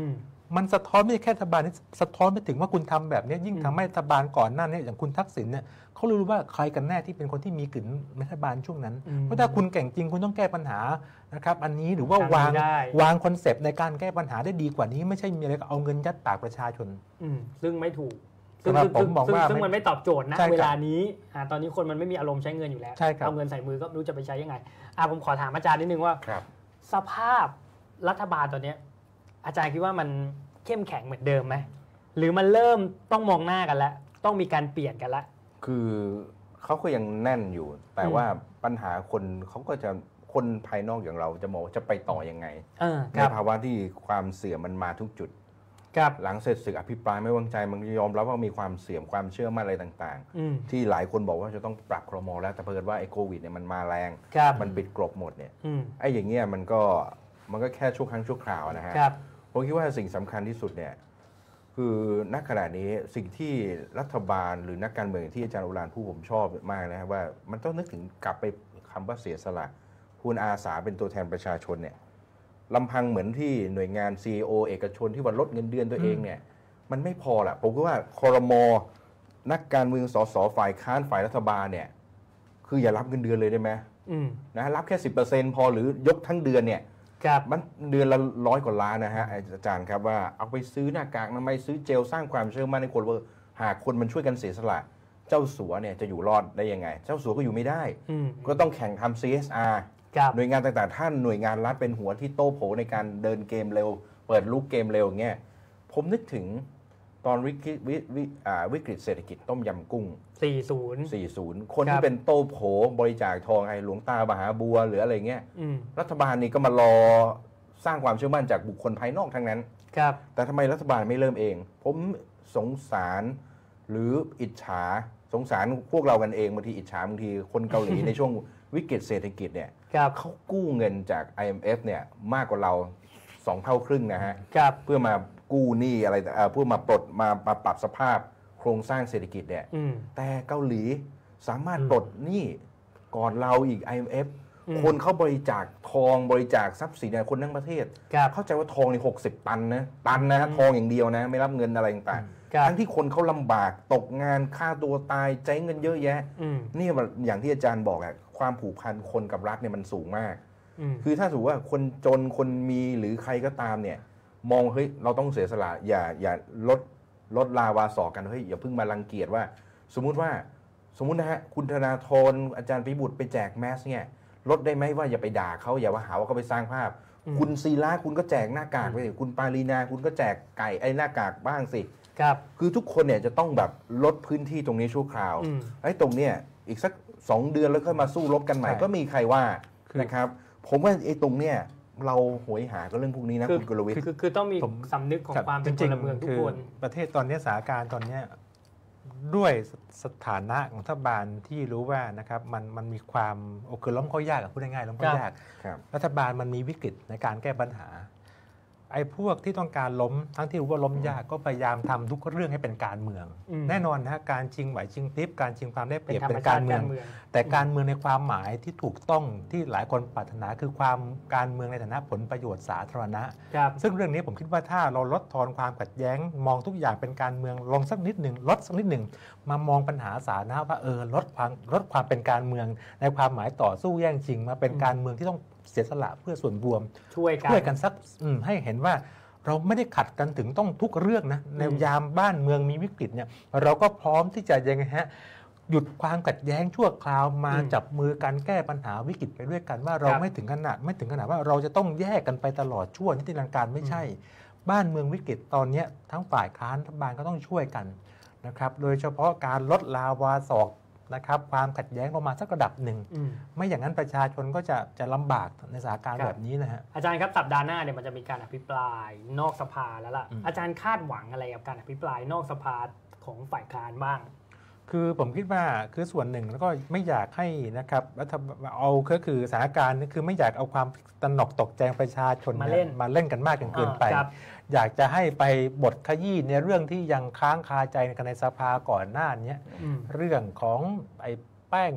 มันสะท้อนไม่ใช่แค่รัฐบาลนี่สะท้อนไปถึงว่าคุณทำแบบนี้ยิ่งทำให้รัฐบาลก่อนหน้านี้อย่างคุณทักษิณเนี่ยเขารู้ว่าใครกันแน่ที่เป็นคนที่มีกลิ่นรัฐบาลช่วงนั้นเพราะถ้าคุณเก่งจริงคุณต้องแก้ปัญหานะครับอันนี้หรือว่าวางวางคอนเซปต์ในการแก้ปัญหาได้ดีกว่านี้ไม่ใช่มีอะไรก็เอาเงินยัดปากประชาชนซึ่งไม่ถูกซึ่งผมมองว่าซึ่งมันไม่ตอบโจทย์นะเวลานี้ตอนนี้คนมันไม่มีอารมณ์ใช้เงินอยู่แล้วเอาเงินใส่มือก็ไม่รู้จะไปใช้ยังไงผมขอถามอาจารย์นิดนึงว่าสภาพรัฐบาลตอนนี้อาจารย์คิดว่ามันเข้มแข็งเหมือนเดิมไหมหรือมันเริ่มต้องมองหน้ากันแล้วต้องมีการเปลี่ยนกันแล้วคือเขาก็ยังแน่นอยู่แต่ว่าปัญหาคนเขาก็จะคนภายนอกอย่างเราจะมองจะไปต่อยังไงในภาวะที่ความเสี่ยงมันมาทุกจุดหลังเสร็จศึกอภิปรายไม่วางใจมันยอมรับว่ามีความเสี่ยงความเชื่อมั่นอะไรต่างๆที่หลายคนบอกว่าจะต้องปรับครม.แล้วแต่เพิ่นว่าไอ้โควิดเนี่ยมันมาแรงมันปิดกรบหมดเนี่ยไอ้อย่างเงี้ยมันก็มันก็แค่ชั่วครั้งชั่วคราวนะฮะผมคิดว่าสิ่งสำคัญที่สุดเนี่ยคือณขณะนี้สิ่งที่รัฐบาลหรือนักการเมืองที่อาจารย์อุรานผู้ผมชอบมากนะครับว่ามันต้องนึกถึงกลับไปคำว่าเสียสละคุณอาสาเป็นตัวแทนประชาชนเนี่ยลำพังเหมือนที่หน่วยงาน ซี อี โอ เอกชนที่ว่าลดเงินเดือนตัวเองเนี่ยมันไม่พอละผมคิดว่าครม.นักการเมืองสสฝ่ายค้านฝ่ายรัฐบาลเนี่ยคืออย่ารับเงินเดือนเลยได้ไหมนะรับแค่ สิบเปอร์เซ็นต์ พอหรือยกทั้งเดือนเนี่ยมันเดือนละร้อยกว่าล้านนะฮะอาจารย์ครับว่าเอาไปซื้อหน้ากากอนามัยซื้อเจลสร้างความเชื่อมั่นในคนว่าหากคนมันช่วยกันเสียสละเจ้าสัวเนี่ยจะอยู่รอดได้ยังไงเจ้าสัวก็อยู่ไม่ได้ก็ต้องแข่งทำ ซี เอส อาร์ หน่วยงานต่างๆท่านหน่วยงานรัฐเป็นหัวที่โต้โผในการเดินเกมเร็วเปิดลูกเกมเร็วเงี้ยผมนึกถึงตอนวิกฤตวิกฤตเศรษฐกิจต้มยำกุ้งสี่สิบสี่สิบคนที่เป็นโต้โผบริจาคทองไอ้หลวงตามหาบัวหรืออะไรเงี้ยรัฐบาลนี่ก็มารอสร้างความเชื่อมั่นจากบุคคลภายนอกทั้งนั้นแต่ทำไมรัฐบาลไม่เริ่มเองผมสงสารหรืออิจฉาสงสารพวกเรากันเองบางทีอิจฉาบางทีคนเกาหลี ในช่วงวิกฤตเศรษฐกิจเนี่ยเขากู้เงินจาก ไอ เอ็ม เอฟ เนี่ยมากกว่าเราสองเท่าครึ่งนะฮะเพื่อมากู้หนี้อะไรเพื่อมาปลดมาปรับสภาพโครงสร้างเศรษฐกิจเนี่ยแต่เกาหลีสามารถปลดหนี้ก่อนเราอีก ไอ เอ็ม เอฟ คนเขาบริจาคทองบริจาคทรัพย์สินเนี่ยคนทั้งประเทศเข้าใจว่าทองนี่หกสิบตันนะตันนะทองอย่างเดียวนะไม่รับเงินอะไรต่างๆทั้งที่คนเขาลำบากตกงานฆ่าตัวตายใจเงินเยอะแยะนี่อย่างที่อาจารย์บอกอะความผูกพันคนกับรัฐเนี่ยมันสูงมากคือถ้าสมมติว่าคนจนคนมีหรือใครก็ตามเนี่ยมองเฮ้ยเราต้องเสียสละอย่าอย่าลดลดลาวาสอกกันเฮ้ยอย่าเพิ่งมารังเกียจว่าสมมุติว่าสมมุตินะฮะคุณธนาธรอาจารย์ปิบุตรไปแจกแมสเนี่ยลดได้ไหมว่าอย่าไปด่าเขาอย่าว่าหาว่าเขาไปสร้างภาพคุณศิลาคุณก็แจกหน้ากากไปสิคุณปารีนาคุณก็แจกไก่ไอ้หน้ากากบ้างสิครับคือทุกคนเนี่ยจะต้องแบบลดพื้นที่ตรงนี้ชั่วคราวไอ้ตรงเนี้ยอีกสักสองเดือนแล้วค่อยมาสู้รบกันใหม่ก็มีใครว่านะครับผมว่าไอ้ตรงเนี้ยเราหวยหาก็เรื่องพวกนี้นะคุณกุลวิทย์คือคือต้องมีสำนึกของความเป็นพลเมืองทุกคนประเทศตอนนี้สถานการณ์ตอนนี้ด้วยสถานะของรัฐบาลที่รู้ว่านะครับมันมันมีความโอเคล้มเขายากพูดง่ายๆล้มเขายากรัฐบาลมันมีวิกฤตในการแก้ปัญหาไอ้พวกที่ต้องการล้มทั้งที่รู้ว่าล้มยากก็พยายามทำทุกเรื่องให้เป็นการเมืองแน่นอนนะการชิงไหวชิงพริบการชิงความได้เปรียบเป็นการเมืองแต่การเมืองในความหมายที่ถูกต้องที่หลายคนปรารถนาคือความการเมืองในฐานะผลประโยชน์สาธารณะซึ่งเรื่องนี้ผมคิดว่าถ้าเราลดทอนความขัดแย้งมองทุกอย่างเป็นการเมืองลงสักนิดหนึ่งลดสักนิดหนึ่งมามองปัญหาสาธารณะว่าเออลดความลดความเป็นการเมืองในความหมายต่อสู้แย่งชิงมาเป็นการเมืองที่ต้องเสียสละเพื่อส่วนรวมช่วยกันช่วยกันสักให้เห็นว่าเราไม่ได้ขัดกันถึงต้องทุกเรื่องนะในยามบ้านเมืองมีวิกฤตเนี่ยเราก็พร้อมที่จะยังไงฮะหยุดความขัดแย้งชั่วคราวมาจับมือกันแก้ปัญหาวิกฤตไปด้วยกันว่าเราไม่ถึงขนาดไม่ถึงขนาดว่าเราจะต้องแยกกันไปตลอดชั่วนิติการไม่ใช่บ้านเมืองวิกฤตตอนนี้ทั้งฝ่ายค้านรัฐบาลก็ต้องช่วยกันนะครับโดยเฉพาะการลดลาวาศอกนะครับความขัดแย้งลงมาสักระดับหนึ่งไม่อย่างนั้นประชาชนก็จะจะลำบากในสถานการณ์แบบนี้นะฮะอาจารย์ครับสัปดาห์หน้าเนี่ยมันจะมีการอภิปรายนอกสภาแล้วล่ะอาจารย์คาดหวังอะไรกับการอภิปรายนอกสภาของฝ่ายค้านบ้างคือผมคิดว่าคือส่วนหนึ่งแล้วก็ไม่อยากให้นะครับรัฐบาลเอาก็คือสถานการณ์นี่คือไม่อยากเอาความตระหนกตกใจประชาชนมาเล่นมาเล่นกันมากจนเกินไปอยากจะให้ไปบทขยี้ในเรื่องที่ยังค้างคาใจกันในสภาก่อนหน้านี้เรื่องของไอ้แป้ง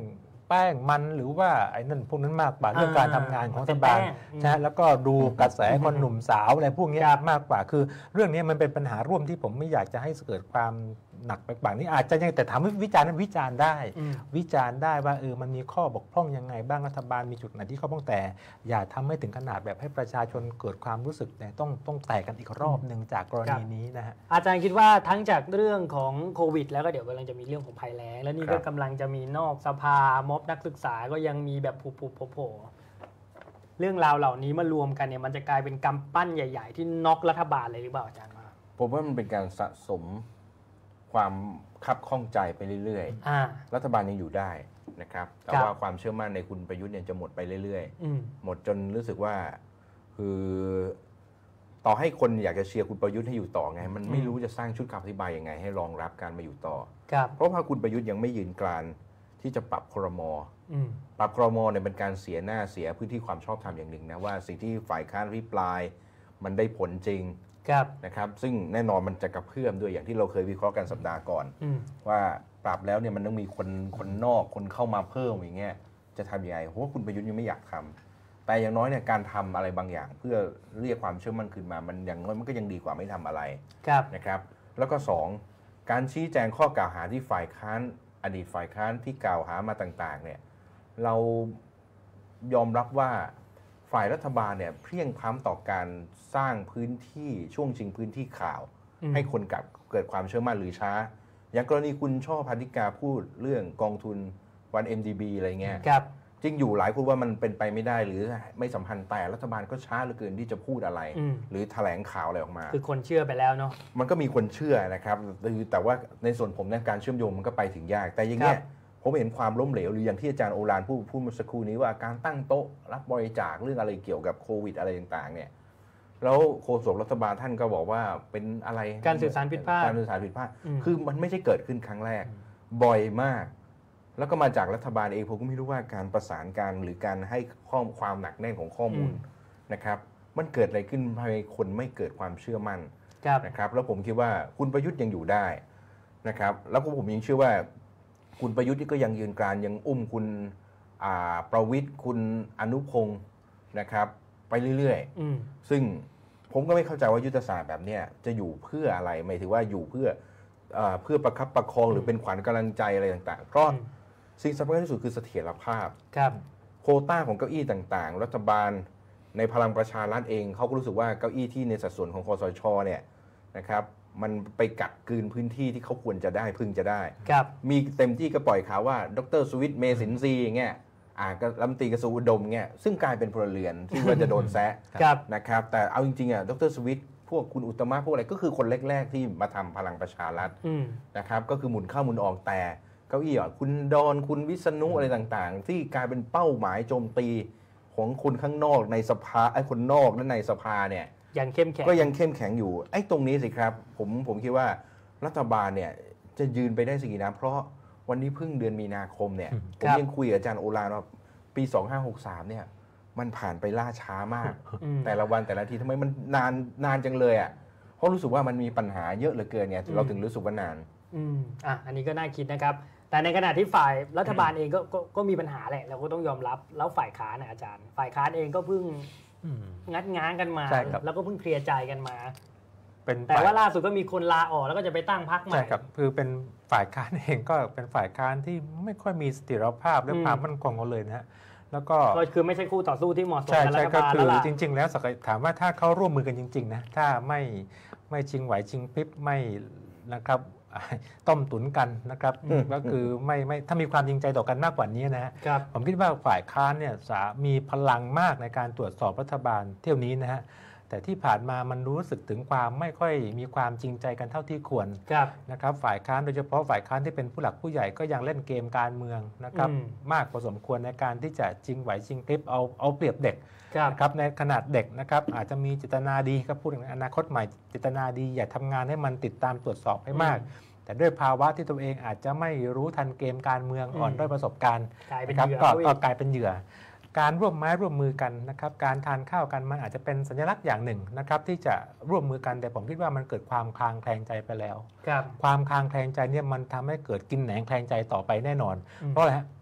แป้งมันหรือว่าไอ้นั่นพวกนั้นมากกว่าเรื่องการทำงานของรัฐบาลเป็นแป้งใช่แล้วก็ดูกระแสคนหนุ่มสาวอะไรพวกนี้มากกว่าคือเรื่องนี้มันเป็นปัญหาร่วมที่ผมไม่อยากจะให้เกิดความหนักไปกว่านี้อาจจะยังแต่ถามว่าวิจารณ์นั้นวิจารณ์ได้ วิจารณ์ได้ว่าเออมันมีข้อบกพร่องยังไงบ้างรัฐบาลมีจุดไหนที่เขาต้องแต่อย่าทำให้ถึงขนาดแบบให้ประชาชนเกิดความรู้สึกเนี่ยต้องต้องแตกกันอีกรอบหนึ่งจากกรณีนี้นะฮะอาจารย์คิดว่าทั้งจากเรื่องของโควิดแล้วก็เดี๋ยวกำลังจะมีเรื่องของภัยแล้งและนี่ก็กำลังจะมีนอกสภาม็อบนักศึกษาก็ยังมีแบบผุๆโผล่เรื่องราวเหล่านี้มารวมกันเนี่ยมันจะกลายเป็นกำปั้นใหญ่ๆที่น็อกรัฐบาลเลยหรือเปล่าอาจารย์ว่าผมว่ามันเป็นการสะสมความคับข้องใจไปเรื่อยๆรัฐบาลยังอยู่ได้นะครับแต่ว่าความเชื่อมั่นในคุณประยุทธ์เนี่ยจะหมดไปเรื่อยๆหมดจนรู้สึกว่าคือต่อให้คนอยากจะเชียร์คุณประยุทธ์ให้อยู่ต่อไงมันไม่รู้จะสร้างชุดคำอธิบายยังไงให้รองรับการมาอยู่ต่อเพราะว่าคุณประยุทธ์ยังไม่ยืนกรานที่จะปรับครม.ปรับครม.เนี่ยเป็นการเสียหน้าเสียพื้นที่ความชอบธรรมอย่างหนึ่งนะว่าสิ่งที่ฝ่ายค้านอภิปรายมันได้ผลจริงนะครับซึ่งแน่นอนมันจะกระเพื่อมด้วยอย่างที่เราเคยวิเคราะห์กันสัปดาห์ก่อนว่าปรับแล้วเนี่ยมันต้องมีคนคนนอกคนเข้ามาเพิ่มอย่างเงี้ยจะทำยังไงเพราะว่าคุณประยุทธ์ยังไม่อยากทำแต่อย่างน้อยเนี่ยการทำอะไรบางอย่างเพื่อเรียกความเชื่อมั่นขึ้นมามันอย่างน้อยมันก็ยังดีกว่าไม่ทำอะไรนะครับแล้วก็สองการชี้แจงข้อกล่าวหาที่ฝ่ายค้านอดีตฝ่ายค้านที่กล่าวหามาต่างๆเนี่ยเรายอมรับว่าฝ่ายรัฐบาลเนี่ยเพียงพร้ำต่อการสร้างพื้นที่ช่วงชิงพื้นที่ข่าวให้คนกับเกิดความเชื่อมั่นหรือช้าอย่างกรณีคุณช่อพานิกาพูดเรื่องกองทุนวัน เอ็ม ดี บี อะไรเงี้ยจริงอยู่หลายคนว่ามันเป็นไปไม่ได้หรือไม่สัมพันธ์แต่รัฐบาลก็ช้าเหลือเกินที่จะพูดอะไรหรือแถลงข่าวอะไรออกมาคือคนเชื่อไปแล้วเนาะมันก็มีคนเชื่อนะครับแต่ว่าในส่วนผมเนี่ยการเชื่อมโยงมันก็ไปถึงยากแต่อย่างเงี้ยผมเห็นความล้มเหลวหรืออย่างที่อาจารย์โอฬารพูดพูดเมื่อสักครู่นี้ว่าการตั้งโต๊ะรับบริจาคเรื่องอะไรเกี่ยวกับโควิดอะไรต่างๆเนี่ยแล้วโฆษกรัฐบาลท่านก็บอกว่าเป็นอะไรการสื่อสารผิดพลาดการสื่อสารผิดพลาดคือมันไม่ใช่เกิดขึ้นครั้งแรกบ่อยมากแล้วก็มาจากรัฐบาลเองผมก็ไม่รู้ว่าการประสานการหรือการให้ข้อความหนักแน่นของข้อมูลนะครับมันเกิดอะไรขึ้นทำให้คนไม่เกิดความเชื่อมั่นนะครับแล้วผมคิดว่าคุณประยุทธ์ยังอยู่ได้นะครับแล้วก็ผมยังเชื่อว่าคุณประยุทธ์ก็ยังยืนกรานยังอุ้มคุณประวิตรคุณอนุพงศ์นะครับไปเรื่อยๆซึ่งผมก็ไม่เข้าใจว่ายุทธศาสตร์แบบนี้จะอยู่เพื่ออะไรหมายถึงว่าอยู่เพื่อเพื่อประคับประคองหรือเป็นขวัญกำลังใจอะไรต่างๆเพราะสิ่งสำคัญที่สุดคือเสถียรภาพโควต้าของเก้าอี้ต่างๆรัฐบาลในพลังประชารัฐเองเขาก็รู้สึกว่าเก้าอี้ที่ในสัดส่วนของคสชเนี่ยนะครับมันไปกัดกืนพื้นที่ที่เขาควรจะได้พึงจะได้มีเต็มที่ก็ปล่อยข่าวว่าดร.สุวิทย์เมษินทรีย์อย่างเงี้ยอ่าก็รัฐมนตรีกระทรวงอุดมเงี้ยซึ่งกลายเป็นพลเรือนที่ว่าจะโดนแซะนะครับแต่เอาจริงๆอ่ะดร.สุวิทย์พวกคุณอุตมะพวกอะไรก็คือคนแรกๆที่มาทำพลังประชารัฐนะครับก็คือหมุนเข้าหมุนออกแต่เก้าอี้อ่ะคุณดอนคุณวิษณุอะไรต่างๆที่กลายเป็นเป้าหมายโจมตีของคนข้างนอกในสภาไอ้คนนอกและในสภาเนี่ยยังเข้มแข็งก็ยังเข้มแข็งอยู่ไอ้ตรงนี้สิครับผมผมคิดว่ารัฐบาลเนี่ยจะยืนไปได้สักกี่น้ำเพราะวันนี้เพิ่งเดือนมีนาคมเนี่ยผมยังคุยกับอาจารย์โอฬารว่าปีสองพันห้าร้อยหกสิบสามเนี่ยมันผ่านไปล่าช้ามากแต่ละวันแต่ละทีทำไมมันนานนานจังเลยอ่ะเพราะรู้สึกว่ามันมีปัญหาเยอะเหลือเกินเนี่ยเราถึงรู้สึกว่านานอืมอ่ะอันนี้ก็น่าคิดนะครับแต่ในขณะที่ฝ่ายรัฐบาลเองก็ก็มีปัญหาแหละเราก็ต้องยอมรับแล้วฝ่ายค้านนะอาจารย์ฝ่ายค้านเองก็เพิ่งงัดง้างกันมาแล้วก็เพิ่งเคลียร์ใจกันมาแต่ว่าล่าสุดก็มีคนลาออกแล้วก็จะไปตั้งพรรคใหม่ใช่ครับคือเป็นฝ่ายค้านเองก็เป็นฝ่ายค้านที่ไม่ค่อยมีเสถียรภาพและความมั่นคงกันเลยนะฮะแล้วก็คือไม่ใช่คู่ต่อสู้ที่เหมาะสมกับรัฐบาลแล้วล่ะจริงๆแล้วถามว่าถ้าเขาร่วมมือกันจริงๆนะถ้าไม่ไม่ชิงไหวชิงพริบไม่นะครับต้มตุ๋นกันนะครับก็คือไม่ไม่ถ้ามีความจริงใจต่อกันมากกว่านี้นะฮะผมคิดว่าฝ่ายค้านเนี่ยมีพลังมากในการตรวจสอบรัฐบาลเที่ยวนี้นะฮะแต่ที่ผ่านมามันรู้สึกถึงความไม่ค่อยมีความจริงใจกันเท่าที่ควรนะครับฝ่ายค้านโดยเฉพาะฝ่ายค้านที่เป็นผู้หลักผู้ใหญ่ก็ยังเล่นเกมการเมืองนะครับมากพอสมควรในการที่จะชิงไหวชิงพริบเอาเอาเปรียบเด็กนะครับในขนาดเด็กนะครับอาจจะมีเจตนาดีครับพูดถึงอนาคตใหม่เจตนาดีอย่าทำงานให้มันติดตามตรวจสอบให้มากแต่ด้วยภาวะที่ตัวเองอาจจะไม่รู้ทันเกมการเมืองอ่อนด้วยประสบการณ์นะครับก็กลายเป็นเหยื่อการร่วมไม้ร่วมมือกันนะครับการทานข้าวกันมันอาจจะเป็นสัญลักษณ์อย่างหนึ่งนะครับที่จะร่วมมือกันแต่ผมคิดว่ามันเกิดความคลางแคลงใจไปแล้วความคลางแคลงใจเนี่ยมันทำให้เกิดกินแหนงแคลงใจต่อไปแน่นอนเพราะอะไรฮะเพราะก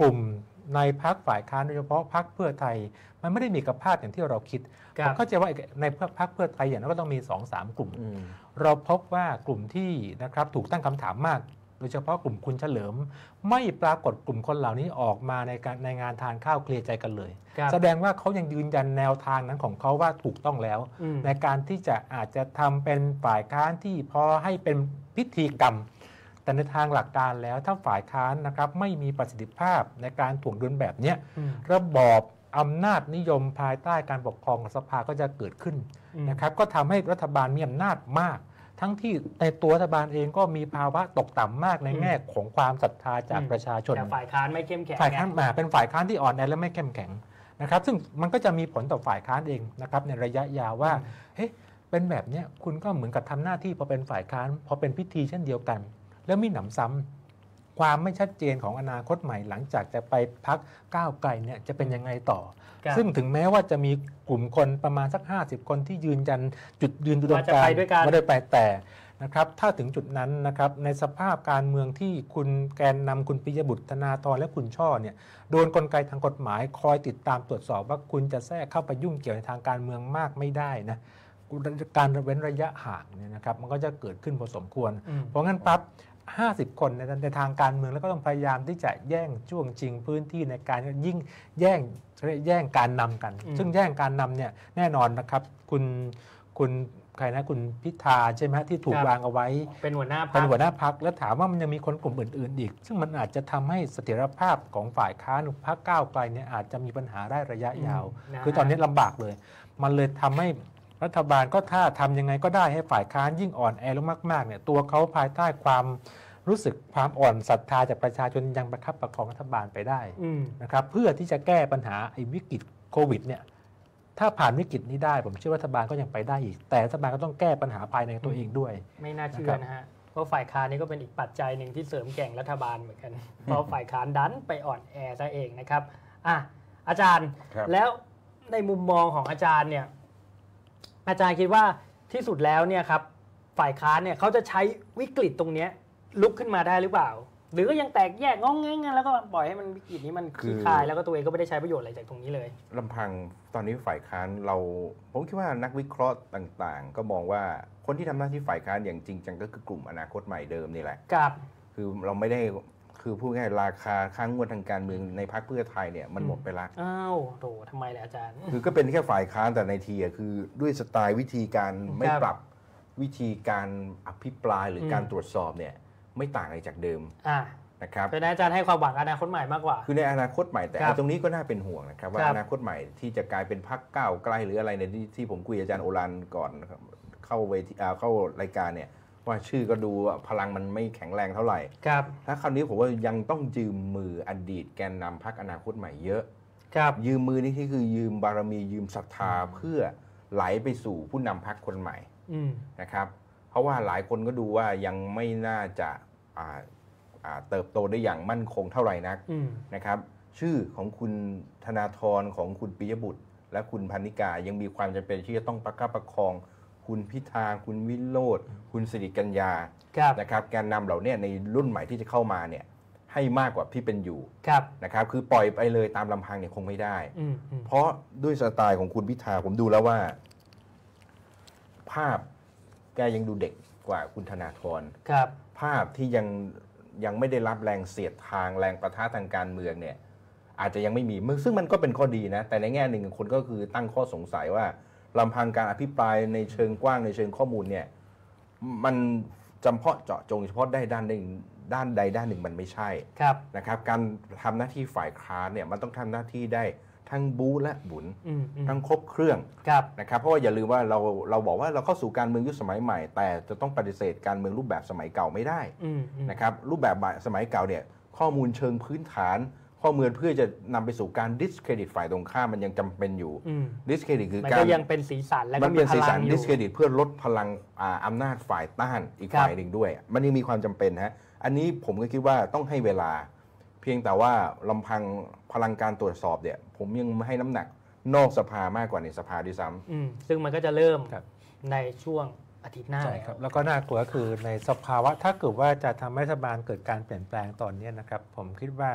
กลุ่มในพรรคฝ่ายค้านโดยเฉพาะพรรคเพื่อไทยมันไม่ได้มีกระพาดอย่างที่เราคิดผมเข้าใจว่าในพรรคเพื่อไทยอย่างนั้นก็ต้องมี สองสาม กลุ่มเราพบว่ากลุ่มที่นะครับถูกตั้งคำถามมากโดยเฉพาะกลุ่มคุณเฉลิมไม่ปรากฏกลุ่มคนเหล่านี้ออกมาในการในงานทานข้าวเคลียร์ใจกันเลยแสดงว่าเขายังยืนยันแนวทางนั้นของเขาว่าถูกต้องแล้วในการที่จะอาจจะทำเป็นฝ่ายค้านที่พอให้เป็นพิธีกรรมแต่ในทางหลักการแล้วถ้าฝ่ายค้านนะครับไม่มีประสิทธิภาพในการถ่วงดุลแบบนี้ระบอบอำนาจนิยมภายใต้การปกครองของสภาก็จะเกิดขึ้นนะครับก็ทำให้รัฐบาลมีอำนาจมากทั้งที่ในตัวรัฐบาลเองก็มีภาวะตกต่ำมากในแง่ของความศรัทธาจากประชาชนแต่ฝ่ายค้านไม่เข้มแข็งฝ่ายค้านมาเป็นฝ่ายค้านที่อ่อนแอและไม่เข้มแข็งนะครับซึ่งมันก็จะมีผลต่อฝ่ายค้านเองนะครับในระยะยาวว่าเฮ้ยเป็นแบบนี้คุณก็เหมือนกับทำหน้าที่พอเป็นฝ่ายค้านพอเป็นพิธีเช่นเดียวกันแล้วมีหนำซ้ำความไม่ชัดเจนของอนาคตใหม่หลังจากจะไปพักก้าวไกลเนี่ยจะเป็นยังไงต่อซึ่งถึงแม้ว่าจะมีกลุ่มคนประมาณสักห้าสิบคนที่ยืนยันจุดยืนอุดมการณ์ไม่ได้ไปแต่นะครับถ้าถึงจุดนั้นนะครับในสภาพการเมืองที่คุณแกนนำคุณปิยบุตรธนาธรและคุณช่อเนี่ยโดนกลไกทางกฎหมายคอยติดตามตรวจสอบว่าคุณจะแทรกเข้าไปยุ่งเกี่ยวในทางการเมืองมากไม่ได้นะการเว้นระยะห่างเนี่ยนะครับมันก็จะเกิดขึ้นพอสมควรเพราะงั้นปั๊บห้าสิบคนในในทางการเมืองแล้วก็ต้องพยายามที่จะแย่งช่วงชิงพื้นที่ในการยิ่งแย่งแย่งการนำกันซึ่งแย่งการนำเนี่ยแน่นอนนะครับคุณคุณใครนะคุณพิธาใช่ไหมที่ถูกวางเอาไว้เป็นหัวหน้าพรรคเป็นหัวหน้าพรรคแล้วถามว่ามันยังมีคนกลุ่มอื่นๆอีกซึ่งมันอาจจะทำให้เสถียรภาพของฝ่ายค้านพรรคก้าวไกลเนี่ยอาจจะมีปัญหาได้ระยะยาวคือตอนนี้ลำบากเลยมันเลยทำให้รัฐบาลก็ถ้าทำยังไงก็ได้ให้ฝ่ายค้านยิ่งอ่อนแอลงมากๆเนี่ยตัวเขาภายใต้ความรู้สึกความอ่อนศรัทธาจากประชาชนยังประคับประคองรัฐบาลไปได้นะครับเพื่อที่จะแก้ปัญหาไอ้วิกฤตโควิดเนี่ยถ้าผ่านวิกฤตนี้ได้ผมเชื่อรัฐบาลก็ยังไปได้อีกแต่รัฐบาลก็ต้องแก้ปัญหาภายในตัวเองด้วยไม่น่าเชื่อนะฮะเพราะฝ่ายค้านนี่ก็เป็นอีกปัจจัยหนึ่งที่เสริมแก่งรัฐบาลเหมือนกันเพราะฝ่ายค้านดันไปอ่อนแอซะเองนะครับอ่ะอาจารย์แล้วในมุมมองของอาจารย์เนี่ยอาจารย์คิดว่าที่สุดแล้วเนี่ยครับฝ่ายค้านเนี่ยเขาจะใช้วิกฤตตรงนี้ลุกขึ้นมาได้หรือเปล่าหรือก็ยังแตกแยกงองแงงแล้วก็ปล่อยให้มันวิกฤตนี้มันคลี่คลายแล้วก็ตัวเองก็ไม่ได้ใช้ประโยชน์อะไรจากตรงนี้เลยลำพังตอนนี้ฝ่ายค้านเราผมคิดว่านักวิเคราะห์ต่างๆก็มองว่าคนที่ทำหน้าที่ฝ่ายค้านอย่างจริงจังก็คือกลุ่มอนาคตใหม่เดิมนี่แหละครับคือเราไม่ได้คือพูดง่ายราคาค้างงวดทางการเมืองในพรรคเพื่อไทยเนี่ยมันหมดไปละอ้าวโถทำไมล่ะอาจารย์คือก็เป็นแค่ฝ่ายค้านแต่ในทีคือด้วยสไตล์วิธีการไม่ปรับวิธีการอภิปรายหรือการตรวจสอบเนี่ยไม่ต่างอะไรจากเดิมนะครับเป็นอาจารย์ให้ความหวังอนาคตใหม่มากกว่าคือในอนาคตใหม่แต่ตรงนี้ก็น่าเป็นห่วงนะครับว่าอนาคตใหม่ที่จะกลายเป็นพรรคก้าวไกลหรืออะไรในที่ผมคุยอาจารย์โอรันก่อนเข้าเวทีเข้ารายการเนี่ยว่าชื่อก็ดูพลังมันไม่แข็งแรงเท่าไหร่ครับถ้าคราวนี้ผมว่ายังต้องยืมมืออดีตแกนนำพรรคอนาคตใหม่เยอะครับยืมมือนี่ที่คือยืมบารมียืมศรัทธาเพื่อไหลไปสู่ผู้นำพรรคคนใหม่นะครับเพราะว่าหลายคนก็ดูว่ายังไม่น่าจะเติบโตได้อย่างมั่นคงเท่าไหร่นักนะครับชื่อของคุณธนาธรของคุณปิยบุตรและคุณพรรณิกายังมีความจำเป็นที่จะต้องประคับประคองคุณพิธาคุณวิโรจน์คุณสิริกัญญานะครับแกนนำเหล่านี้ในรุ่นใหม่ที่จะเข้ามาเนี่ยให้มากกว่าที่เป็นอยู่นะครับคือปล่อยไปเลยตามลำพังเนี่ยคงไม่ได้เพราะด้วยสไตล์ของคุณพิธาผมดูแล้วว่าภาพแกยังดูเด็กกว่าคุณธนาธรภาพที่ยังยังไม่ได้รับแรงเสียดทางแรงประทะทางการเมืองเนี่ยอาจจะยังไม่มีซึ่งมันก็เป็นข้อดีนะแต่ในแง่หนึ่งคนก็คือตั้งข้อสงสัยว่าลำพังการอภิปรายในเชิงกว้างในเชิงข้อมูลเนี่ยมันจำเพาะเจาะจงเฉพาะได้ด้านหนึ่งด้านใดด้านหนึ่งมันไม่ใช่นะครับการทำหน้าที่ฝ่ายค้านเนี่ยมันต้องทำหน้าที่ได้ทั้งบู๊และบุญทั้งครบเครื่องนะครับเพราะว่าอย่าลืมว่าเราเราบอกว่าเราเข้าสู่การเมืองยุคสมัยใหม่แต่จะต้องปฏิเสธการเมืองรูปแบบสมัยเก่าไม่ได้นะครับรูปแบบสมัยเก่าเนี่ยข้อมูลเชิงพื้นฐานข้อมูลเพื่อจะนำไปสู่การ discredit ฝ่ายตรงข้ามมันยังจำเป็นอยู่ discredit คือการมันก็ยังเป็นสีสันและก็มีพลังอยู่ discredit เพื่อลดพลังอำนาจฝ่ายต้านอีกฝ่ายหนึ่งด้วยมันยังมีความจำเป็นฮะอันนี้ผมก็คิดว่าต้องให้เวลาเพียงแต่ว่าลำพังพลังการตรวจสอบเนี่ยผมยังให้น้ำหนักนอกสภามากกว่าในสภาด้วยซ้ำซึ่งมันก็จะเริ่มในช่วงอาทิตย์หน้าใช่ครับแล้วก็น่ากลัวก็คือในสภาวะถ้าเกิดว่าจะทำให้รัฐบาลเกิดการเปลี่ยนแปลงตอนนี้นะครับผมคิดว่า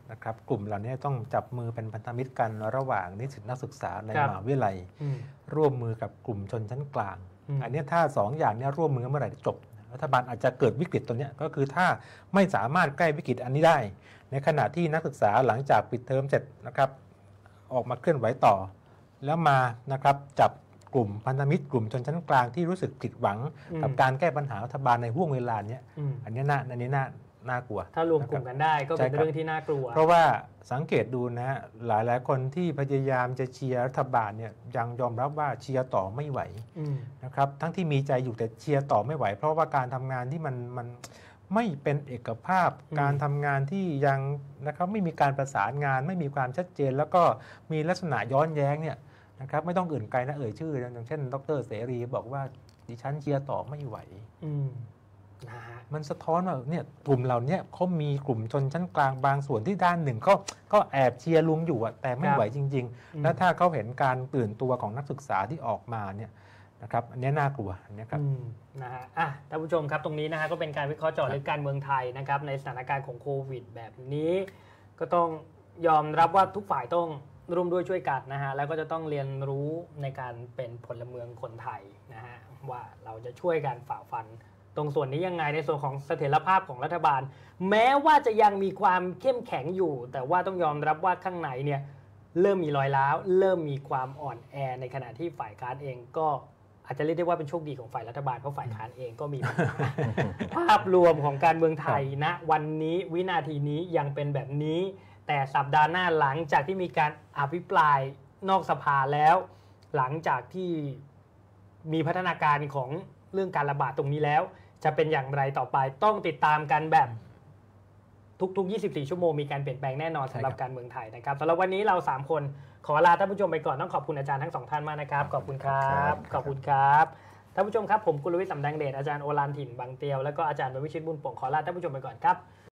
นะครับกลุ่มเหล่านี้ต้องจับมือเป็นพันธมิตรกันระหว่างนิสิตนักศึกษาในมหาวิทยาลัยร่วมมือกับกลุ่มชนชั้นกลางอันนี้ถ้าสองอย่างนี้ร่วมมือเมื่อไหร่จบรัฐบาลอาจจะเกิดวิกฤตตัวนี้ก็คือถ้าไม่สามารถแก้วิกฤตอันนี้ได้ในขณะที่นักศึกษาหลังจากปิดเทอมเสร็จนะครับออกมาเคลื่อนไหวต่อแล้วมานะครับจับกลุ่มพันธมิตรกลุ่มชนชั้นกลางที่รู้สึกผิดหวังกับการแก้ปัญหารัฐบาลในห่วงเวลานี้อันนี้น่าอันนี้น่าน่ากลัวถ้ารวมกลุ่มกันได้ก็เป็นเรื่องที่น่ากลัวเพราะว่าสังเกตดูนะฮะหลายหลายคนที่พยายามจะเชียร์รัฐบาลเนี่ยยังยอมรับว่าเชียร์ต่อไม่ไหวนะครับทั้งที่มีใจอยู่แต่เชียร์ต่อไม่ไหวเพราะว่าการทำงานที่มันมันไม่เป็นเอกภาพการทำงานที่ยังนะครับไม่มีการประสานงานไม่มีความชัดเจนแล้วก็มีลักษณะย้อนแย้งเนี่ยนะครับไม่ต้องอื่นไกลนะเอ่ยชื่ออย่างเช่นดร.เสรีบอกว่าดิฉันเชียร์ต่อไม่ไหวมันสะท้อนว่าเนี่ยกลุ่มเราเนี่ยเขามีกลุ่มชนชั้นกลางบางส่วนที่ด้านหนึ่งก็ก็แอบเชียร์ลุงอยู่อะแต่ไม่ไหวจริงๆแล้วถ้าเขาเห็นการตื่นตัวของนักศึกษาที่ออกมาเนี่ยนะครับอันนี้น่ากลัวอันนี้ครับนะฮะอ่ะท่านผู้ชมครับตรงนี้นะฮะก็เป็นการวิเคราะห์เจาะลึกการเมืองไทยนะครับในสถานการณ์ของโควิดแบบนี้ก็ต้องยอมรับว่าทุกฝ่ายต้องร่วมด้วยช่วยกันนะฮะแล้วก็จะต้องเรียนรู้ในการเป็นพลเมืองคนไทยนะฮะว่าเราจะช่วยกันฝ่าฟันตรงส่วนนี้ยังไงในส่วนของเสถียรภาพของรัฐบาลแม้ว่าจะยังมีความเข้มแข็งอยู่แต่ว่าต้องยอมรับว่าข้างในเนี่ยเริ่มมีรอยร้าวเริ่มมีความอ่อนแอในขณะที่ฝ่ายค้านเองก็อาจจะเรียกได้ว่าเป็นโชคดีของฝ่ายรัฐบาลเพราะฝ่ายค้านเองก็มีภาพรวมของการเมืองไทยณวันนี้วินาทีนี้ยังเป็นแบบนี้แต่สัปดาห์หน้าหลังจากที่มีการอภิปรายนอกสภาแล้วหลังจากที่มีพัฒนาการของเรื่องการระบาดตรงนี้แล้วจะเป็นอย่างไรต่อไปต้องติดตามกันแบบทุกๆยี่สิบสี่ชั่วโมงมีการเปลี่ยนแปลงแน่นอนสำหรับการเมืองไทยนะครับสำหรับวันนี้เราสามคนขอลาท่านผู้ชมไปก่อนต้องขอบคุณอาจารย์ทั้งสองท่านมากนะครับขอบคุณครับขอบคุณครับท่านผู้ชมครับผมกุลวิทย์สำแดงเดชอาจารย์โอฬารถิ่นบางเตียวแล้วก็อาจารย์วิชิตบุญป่งขอลาท่านผู้ชมไปก่อนครับ